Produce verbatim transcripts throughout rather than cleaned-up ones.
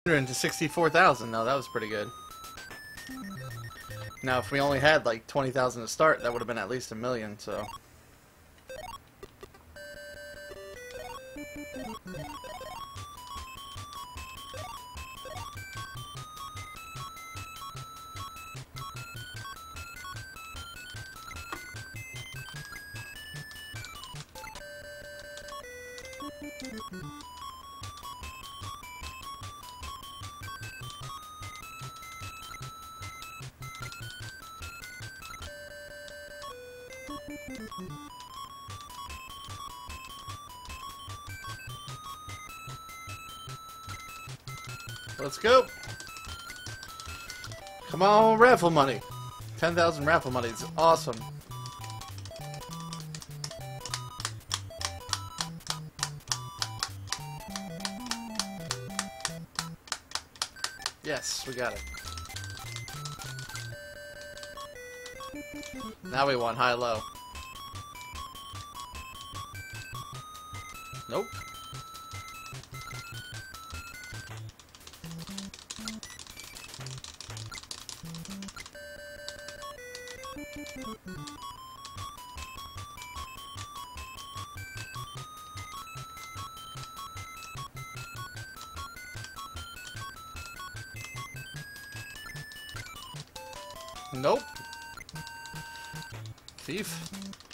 one hundred sixty-four thousand. No, that was pretty good. Now, if we only had like twenty thousand to start, that would have been at least a million, so. Let's go. Come on, raffle money. ten thousand raffle money is awesome. Yes, we got it. Now we want high-low. Nope. Nope. Thief.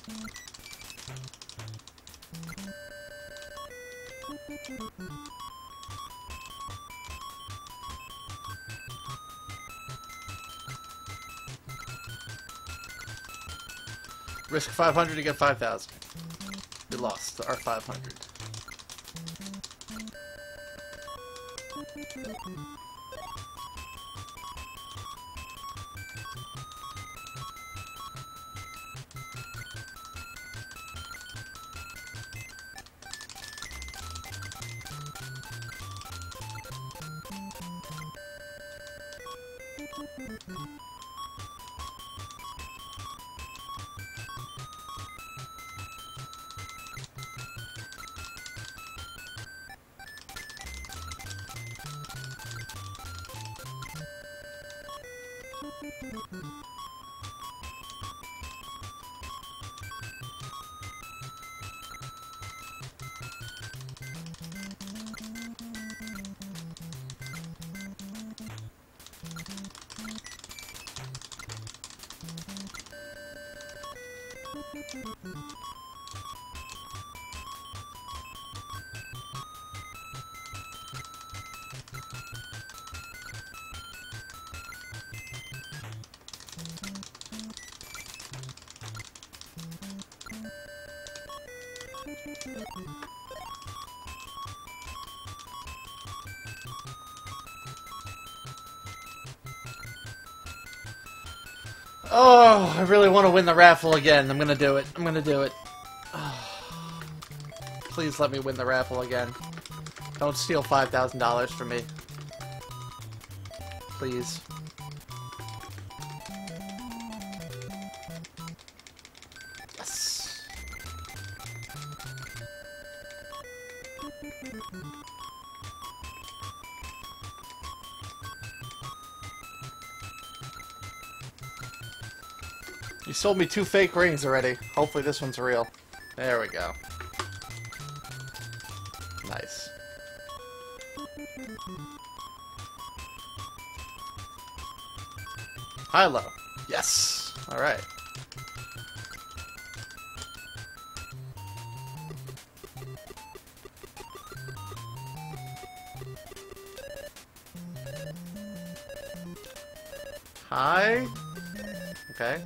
Risk five hundred to get five thousand. We lost our five hundred. Oh, I really want to win the raffle again. I'm gonna do it. I'm gonna do it. Oh, please let me win the raffle again. Don't steal five thousand dollars from me. Please. Yes. You sold me two fake rings already. Hopefully this one's real. There we go. Nice. High-low. Yes! Alright. High. Okay.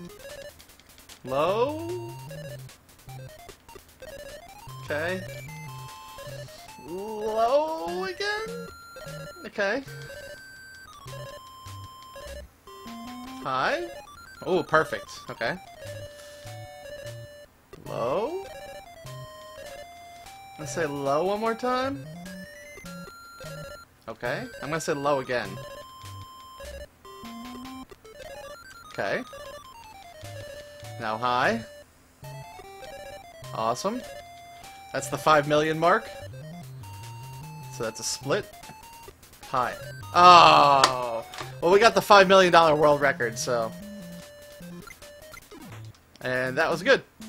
Low. Okay. Low again. Okay. High. Oh, perfect. Okay. Low. Let's say low one more time. Okay. I'm gonna say low again. Okay. Now high. Awesome. That's the five million mark. So that's a split. Hi. Oh! Well, we got the five million dollar world record, so... And that was good.